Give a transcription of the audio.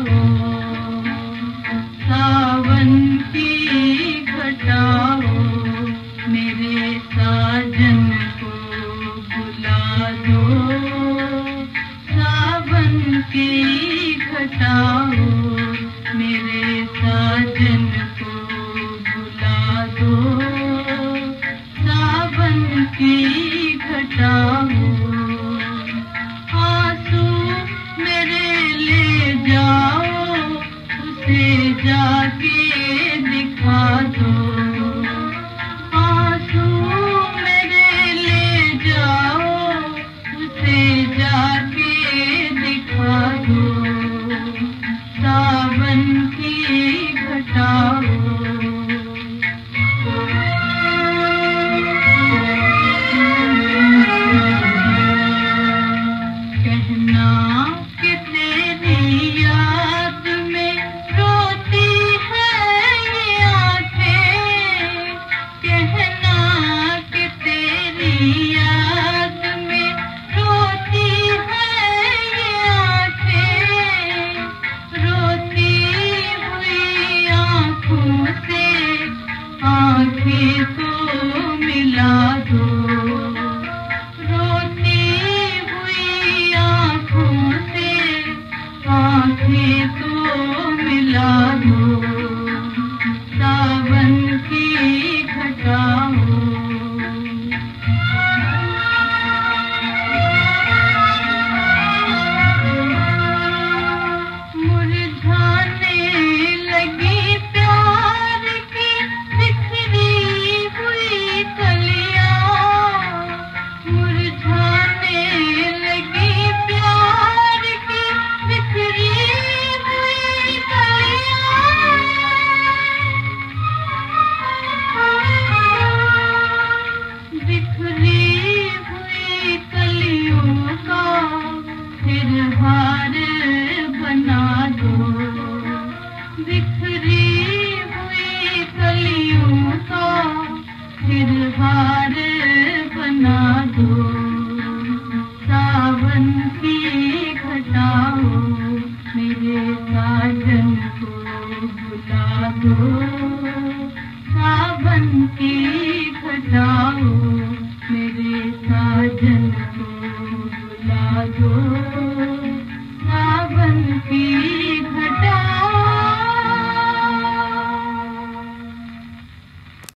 घटाओ, सावन की घटाओ, मेरे साजन को बुला दो। सावन की घटाओ, मेरे साजन को बुला दो। सावन की घटाओ, आंसू मेरे ले जाओ, उसे जाके दिखा दो। आंसू मेरे ले जाओ, उसे जाके दिखा दो। सावन की घटाओ, आँखें तो मिला दो। रोती हुई आँखों से आँखें तो मिला दो। सावन की घटाओ, मुरझाने लगी प्यार की बिखरी हुई कलियां। मुरझाने लगी प्यार की बिखरी हुई कलियां। बिखरी हुई कलियों का फिर हार बना दो। बिखरी हुई कलियों का फिर हार बना दो। सावन की घटाओ, मेरे साजन को बुला दो। सावन की घटाओ, मेरे साजन को बुला दो। सावन की